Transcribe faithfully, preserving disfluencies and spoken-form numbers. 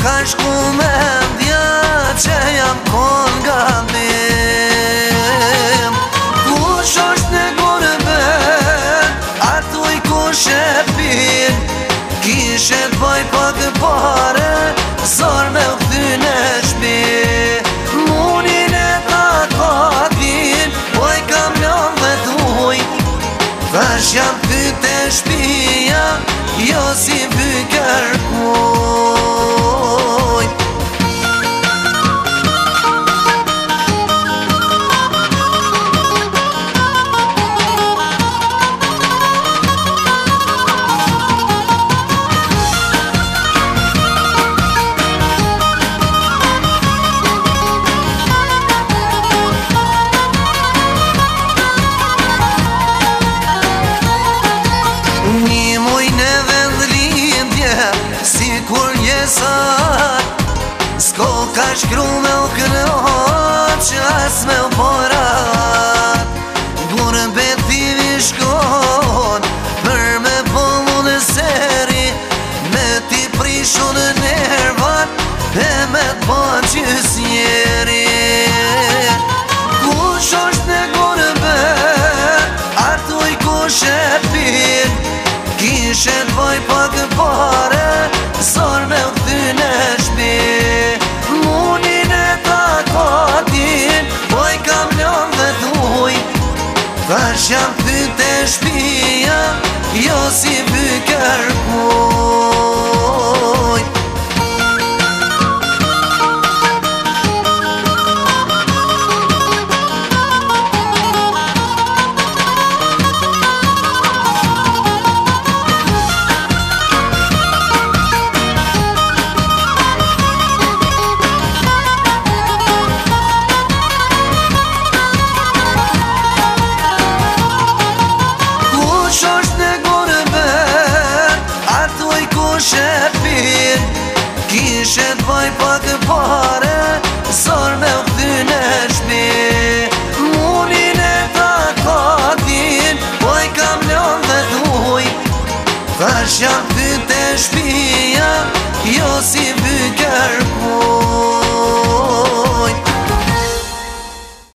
ka shku me ndja që jam kon gabim. Kush është në gurbet, atuj kush e pin, kishe t'baj pak pare, zor me u kthy në shpi. Munin e takatin, poj kam lon dhe t'uj, thash jam ty të shpia, jo si vy kërkuj. Një muj në vend lindje, si kur njesat, s'ko ka shkru me u kënot, që as me u porat. Gurbeti vi shkon, për me pollu në seri, me ti prishu në nervat, e me t'bon qësjeri. Kush është në gurbet, atuj kush e pin, kishe t'baj pak pare, zor me u kthy në shpi. Munin e takatin, poj kam lon dhe t'uj, thash jam ty të shpia, jo si vy kërkuj. Kishe t'baj pak pare, zor me u kthy në shpi. Munin e takatin, poj kam lon dhe t'uj, thash jam ty të shpia, jo si vy kërkuj.